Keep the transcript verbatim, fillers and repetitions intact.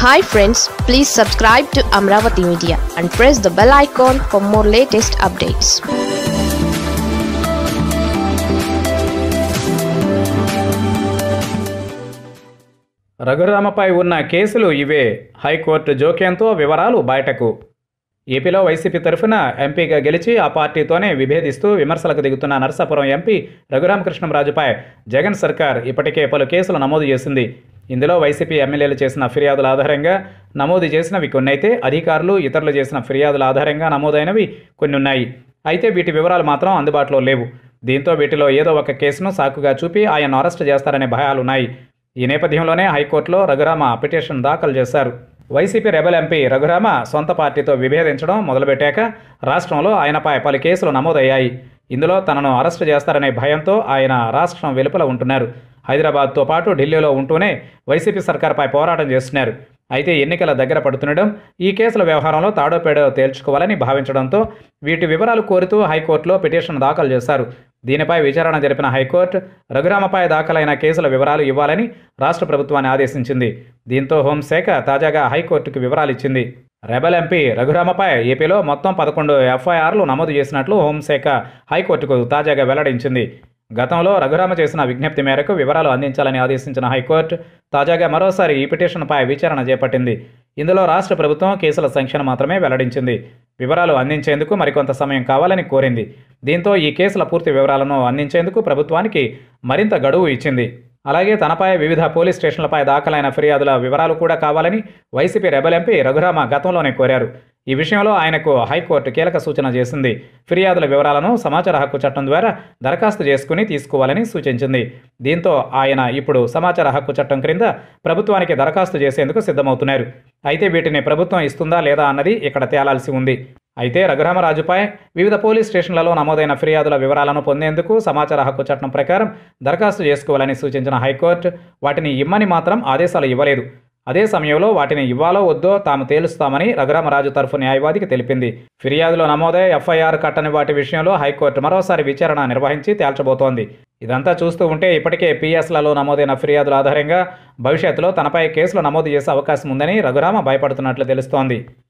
Hi friends, please subscribe to Amaravathi Media and press the bell icon for more latest updates. Raghu Ramapై ఉన్న కేసులు ఇవే. High court జోక్యంతో వివరాలు బయటకు. ఏపీలో వైసీపీ తరఫున ఎంపీగా గెలిచి ఆ పార్టీతోనే విభేదిస్తూ విమర్శలకు దిగుతున్న నరసాపురం ఎంపీ రఘురామకృష్ణంరాజుపై జగన్ సర్కార్ ఇప్పటికే పలు కేసులు నమోదు చేసింది. ఇందులో వైసీపీ ఎమ్మెల్యేలు చేసిన ఫిర్యాదుల ఆధారంగా నమోదు చేసినవి కొన్నైతే అధికారులు ఇతరులు చేసిన ఫిర్యాదుల ఆధారంగా నమోదైనవి కొన్ని ఉన్నాయి. అయితే వీటి వివరాలు మాత్రం అందుబాటులో లేవు. దీంతో వీటిలో ఏదో ఒక కేసును సాకుగా చూపి ఆయన్ను అరెస్టు చేస్తారనే భయాలున్నాయి. ఈ నేపథ్యంలోనే హైకోర్టులో రఘురామ పిటిషన్ దాఖలు చేశారు. వైసీపీ రెబల్ ఎంపీ రఘురామ సొంత పార్టీతో విభేదించడం మొదలుపెట్టాక రాష్ట్రంలో ఆయనపై పలు కేసులు నమోదయ్యాయి. ఇందులో తనను అరెస్టు చేస్తారనే భయంతో ఆయన రాష్ట్రం వెలుపల ఉంటున్నారు. హైదరాబాద్తో పాటు ఢిల్లీలో ఉంటూనే వైసీపీ సర్కార్పై పోరాటం చేస్తున్నారు. అయితే ఎన్నికల దగ్గర పడుతుండడం, ఈ కేసుల వ్యవహారంలో తాడోపేడో తేల్చుకోవాలని భావించడంతో వీటి వివరాలు కోరుతూ హైకోర్టులో పిటిషన్ దాఖలు చేశారు. దీనిపై విచారణ జరిపిన హైకోర్టు రఘురామపై దాఖలైన కేసుల వివరాలు ఇవ్వాలని రాష్ట్ర ప్రభుత్వాన్ని ఆదేశించింది. దీంతో హోంశాఖ తాజాగా హైకోర్టుకు వివరాలు ఇచ్చింది. రెబల్ ఎంపీ రఘురామపై ఏపీలో మొత్తం పదకొండు ఎఫ్ఐఆర్లు నమోదు చేసినట్లు హోంశాఖ హైకోర్టుకు తాజాగా వెల్లడించింది. గతంలో రఘురామ చేసిన విజ్ఞప్తి మేరకు వివరాలు అందించాలని ఆదేశించిన హైకోర్టు తాజాగా మరోసారి ఈ పిటిషన్పై విచారణ చేపట్టింది. ఇందులో రాష్ట్ర ప్రభుత్వం కేసుల సంఖ్యను మాత్రమే వెల్లడించింది. వివరాలు అందించేందుకు మరికొంత సమయం కావాలని కోరింది. దీంతో ఈ కేసుల పూర్తి వివరాలను అందించేందుకు ప్రభుత్వానికి మరింత గడువు ఇచ్చింది. అలాగే తనపై వివిధ పోలీస్ స్టేషన్లపై దాఖలైన ఫిర్యాదుల వివరాలు కూడా కావాలని వైసీపీ రెబల్ ఎంపీ రఘురామ గతంలోనే కోరారు. ఈ విషయంలో ఆయనకు హైకోర్టు కీలక సూచన చేసింది. ఫిర్యాదుల వివరాలను సమాచార హక్కు చట్టం ద్వారా దరఖాస్తు చేసుకుని తీసుకోవాలని సూచించింది. దీంతో ఆయన ఇప్పుడు సమాచార హక్కు చట్టం క్రింద ప్రభుత్వానికి దరఖాస్తు చేసేందుకు సిద్ధమవుతున్నారు. అయితే వీటిని ప్రభుత్వం ఇస్తుందా లేదా అన్నది ఇక్కడ తేలాల్సి ఉంది. అయితే రఘురామరాజుపై వివిధ పోలీస్ స్టేషన్లలో నమోదైన ఫిర్యాదుల వివరాలను పొందేందుకు సమాచార హక్కు చట్టం ప్రకారం దరఖాస్తు చేసుకోవాలని సూచించిన హైకోర్టు వాటిని ఇమ్మని మాత్రం ఆదేశాలు ఇవ్వలేదు. అదే సమయంలో వాటిని ఇవ్వాలో వద్దో తాము తేలుస్తామని రఘురామరాజు తరఫు న్యాయవాదికి తెలిపింది. ఫిర్యాదులో నమోదై ఎఫ్ఐఆర్ కట్టని వాటి విషయంలో హైకోర్టు మరోసారి విచారణ నిర్వహించి తేల్చబోతోంది. ఇదంతా చూస్తూ ఉంటే ఇప్పటికే పిఎస్లలో నమోదైన ఫిర్యాదుల ఆధారంగా భవిష్యత్తులో తనపై కేసులు నమోదు చేసే అవకాశం ఉందని రఘురామ భయపడుతున్నట్లు తెలుస్తోంది.